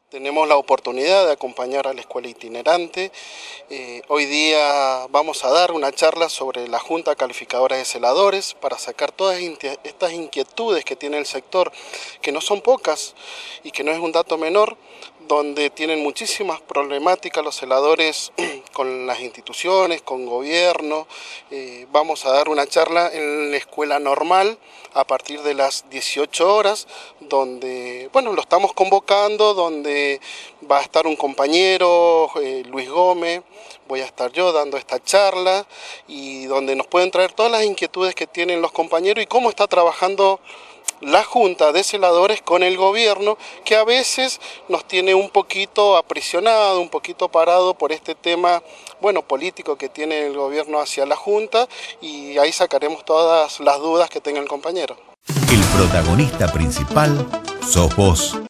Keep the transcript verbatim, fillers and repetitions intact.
Tenemos la oportunidad de acompañar a la escuela itinerante. Eh, hoy día vamos a dar una charla sobre la Junta Calificadora de Celadores para sacar todas estas inquietudes que tiene el sector, que no son pocas y que no es un dato menor, donde tienen muchísimas problemáticas los celadores con las instituciones, con gobierno. Eh, vamos a dar una charla en la escuela normal a partir de las dieciocho horas, donde, bueno, lo estamos convocando, donde va a estar un compañero, eh, Luis Gómez, voy a estar yo dando esta charla y donde nos pueden traer todas las inquietudes que tienen los compañeros y cómo está trabajando la Junta de Celadores con el gobierno, que a veces nos tiene un poquito aprisionado, un poquito parado por este tema, bueno, político que tiene el gobierno hacia la Junta, y ahí sacaremos todas las dudas que tenga el compañero. El protagonista principal sos vos.